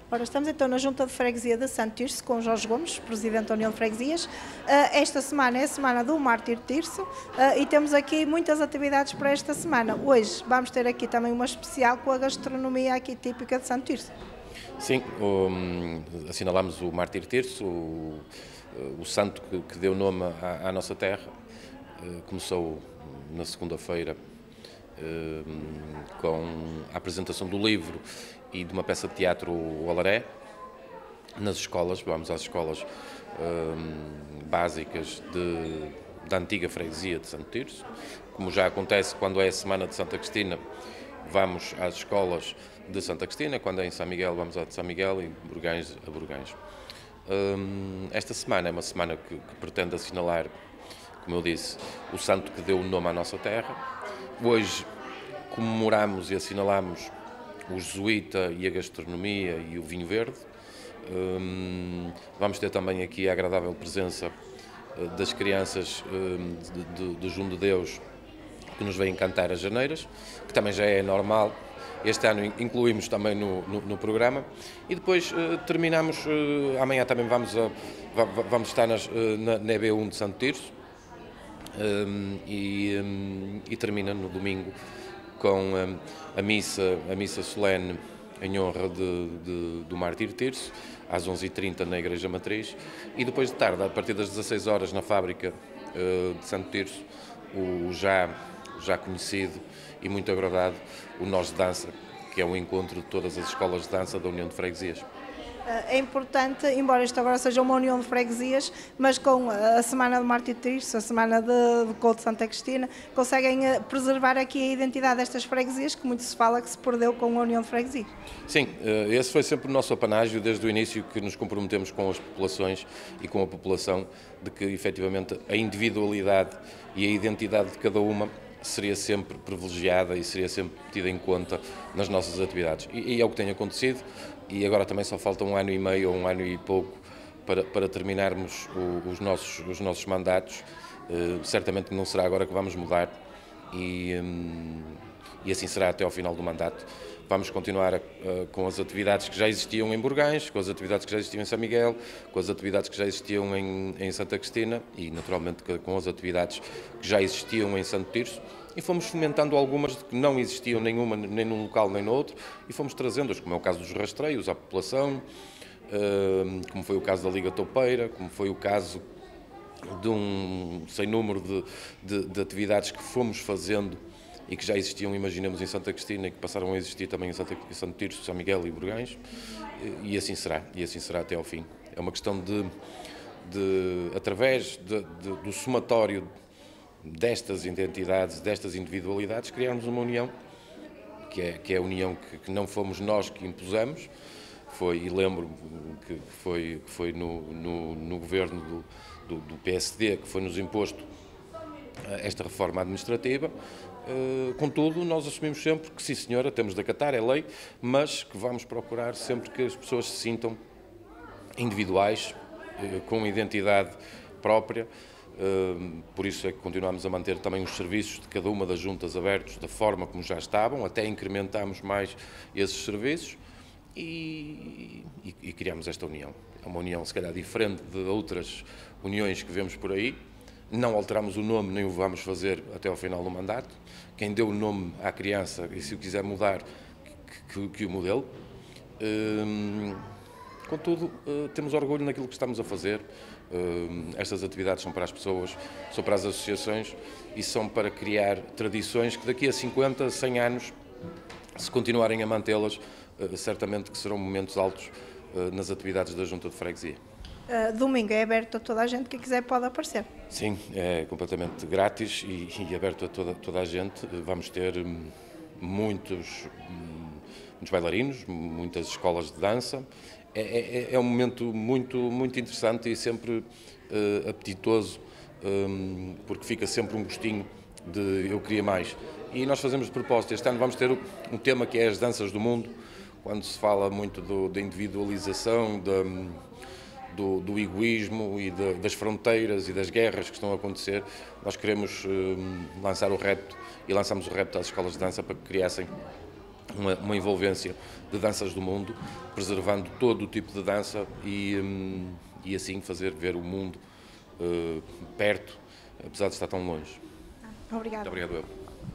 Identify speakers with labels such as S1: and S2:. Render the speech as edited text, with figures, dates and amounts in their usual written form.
S1: Ora, estamos então na Junta de Freguesia de Santo Tirso com o Jorge Gomes, Presidente da União de Freguesias. Esta semana é a semana do Mártir Tirso e temos aqui muitas atividades para esta semana. Hoje vamos ter aqui também uma especial com a gastronomia aqui típica de Santo Tirso.
S2: Sim, assinalamos o Mártir Tirso, o santo que deu nome à nossa terra. Começou na segunda-feira com a apresentação do livro e de uma peça de teatro, o Alaré, nas escolas. Vamos às escolas básicas da antiga freguesia de Santo Tirso. Como já acontece quando é a Semana de Santa Cristina, vamos às escolas de Santa Cristina, quando é em São Miguel, vamos à de São Miguel e Burgães a Burgães. Esta semana é uma semana que pretende assinalar, como eu disse, o santo que deu o nome à nossa terra. Hoje comemoramos e assinalamos o jesuíta e a gastronomia e o vinho verde. Vamos ter também aqui a agradável presença das crianças do Junto de Deus que nos vêm cantar as janeiras, que também já é normal. Este ano incluímos também no programa e depois terminamos, amanhã também vamos estar na EB1 de Santo Tirso e termina no domingo com a missa solene em honra do Mártir Tirso, às 11h30 na Igreja Matriz, e depois de tarde, a partir das 16 horas na fábrica de Santo Tirso, o já conhecido e muito agradado o Nós de Dança, que é um encontro de todas as escolas de dança da União de Freguesias.
S1: É importante, embora isto agora seja uma união de freguesias, mas com a Semana de Mártir Tirso, a Semana de Couto de Santa Cristina, conseguem preservar aqui a identidade destas freguesias, que muito se fala que se perdeu com a união de freguesias.
S2: Sim, esse foi sempre o nosso apanágio desde o início, que nos comprometemos com as populações e com a população, de que efetivamente a individualidade e a identidade de cada uma seria sempre privilegiada e seria sempre tida em conta nas nossas atividades. E é o que tem acontecido, e agora também só falta um ano e meio ou um ano e pouco para terminarmos os nossos mandatos. Certamente não será agora que vamos mudar e assim será até ao final do mandato. Vamos continuar com as atividades que já existiam em Burgães, com as atividades que já existiam em São Miguel, com as atividades que já existiam em Santa Cristina e, naturalmente, com as atividades que já existiam em Santo Tirso. E fomos fomentando algumas que não existiam nenhuma, nem num local nem no outro, e fomos trazendo-as, como é o caso dos rastreios à população, como foi o caso da Liga Toupeira, como foi o caso de um sem número de atividades que fomos fazendo e que já existiam, imaginemos, em Santa Cristina e que passaram a existir também em Santo Tirso, São Miguel e Burgães, e assim será até ao fim. É uma questão através do somatório destas identidades, destas individualidades, criarmos uma união, que é a união que não fomos nós que impusemos, e lembro que foi no governo do PSD que foi-nos imposto esta reforma administrativa. Contudo, nós assumimos sempre que, sim senhora, temos de acatar, é lei, mas que vamos procurar sempre que as pessoas se sintam individuais, com identidade própria. Por isso é que continuamos a manter também os serviços de cada uma das juntas abertos da forma como já estavam, até incrementamos mais esses serviços e criamos esta união. É uma união, se calhar, diferente de outras uniões que vemos por aí. Não alteramos o nome, nem o vamos fazer até ao final do mandato. Quem deu o nome à criança, e se o quiser mudar, que o modelo. Contudo, temos orgulho naquilo que estamos a fazer. Estas atividades são para as pessoas, são para as associações e são para criar tradições que daqui a 50, 100 anos, se continuarem a mantê-las, certamente que serão momentos altos nas atividades da Junta de Freguesia.
S1: Domingo é aberto a toda a gente, quem quiser pode aparecer.
S2: Sim, é completamente grátis e aberto a toda a gente. Vamos ter muitos bailarinos, muitas escolas de dança. É um momento muito interessante e sempre apetitoso, porque fica sempre um gostinho de eu queria mais. E nós fazemos de propósito. Este ano vamos ter um tema que é as danças do mundo, quando se fala muito da individualização, do egoísmo e das fronteiras e das guerras que estão a acontecer. Nós queremos lançar o repto e lançamos o repto às escolas de dança para que criassem uma envolvência de danças do mundo, preservando todo o tipo de dança e assim fazer ver o mundo perto, apesar de estar tão longe.
S1: Obrigada.
S2: Muito obrigado, eu.